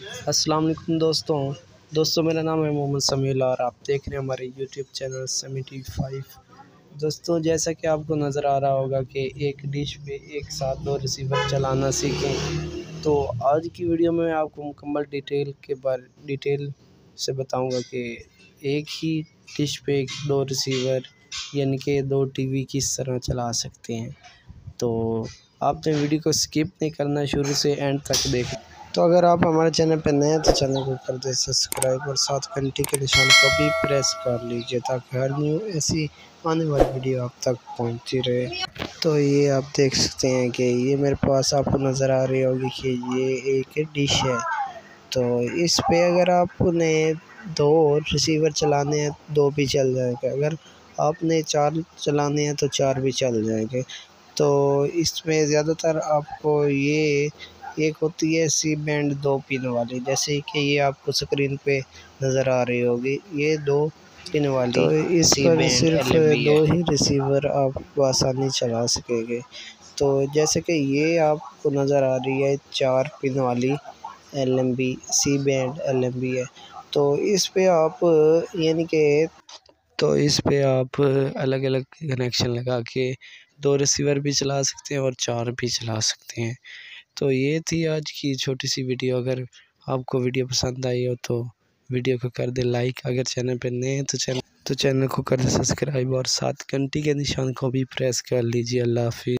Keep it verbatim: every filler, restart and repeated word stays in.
अस्सलाम वालेकुम दोस्तों दोस्तों मेरा नाम है मोहम्मद समील और आप देख रहे हैं हमारे यूट्यूब चैनल सेवेंटी फाइव। दोस्तों जैसा कि आपको नज़र आ रहा होगा कि एक डिश पे एक साथ दो रिसीवर चलाना सीखें, तो आज की वीडियो में आपको मुकम्मल डिटेल के बारे डिटेल से बताऊंगा कि एक ही डिश पे एक दो रिसीवर यानी कि दो टीवी किस तरह चला सकते हैं। तो आपने वीडियो को स्किप नहीं करना, शुरू से एंड तक देख। तो अगर आप हमारे चैनल पर नए हैं तो चैनल को कर दे सब्सक्राइब और साथ घंटी के निशान को भी प्रेस कर लीजिए ताकि हर न्यू ऐसी आने वाली वीडियो आप तक पहुंचती रहे। तो ये आप देख सकते हैं कि ये मेरे पास आपको नज़र आ रही होगी कि ये एक डिश है। तो इस पे अगर आपने दो रिसीवर चलाने हैं दो भी चल जाएगा, अगर आपने चार चलाने हैं तो चार भी चल जाएंगे। तो इसमें ज़्यादातर आपको ये एक होती है सी बैंड दो पिन वाली, जैसे कि ये आपको स्क्रीन पे नज़र आ रही होगी, ये दो पिन वाली। तो इस पर सिर्फ दो ही रिसीवर आप आसानी चला सकेंगे। तो जैसे कि ये आपको नज़र आ रही है चार पिन वाली L M B C band L M B है। तो इस पे आप यानी कि तो इस पे आप अलग अलग कनेक्शन लगा के दो रिसीवर भी चला सकते हैं और चार भी चला सकते हैं। तो ये थी आज की छोटी सी वीडियो। अगर आपको वीडियो पसंद आई हो तो वीडियो को कर दे लाइक, अगर चैनल पर नए हैं तो चैनल तो चैनल को कर दे सब्सक्राइब और साथ घंटी के निशान को भी प्रेस कर लीजिए। अल्लाह हाफिज़।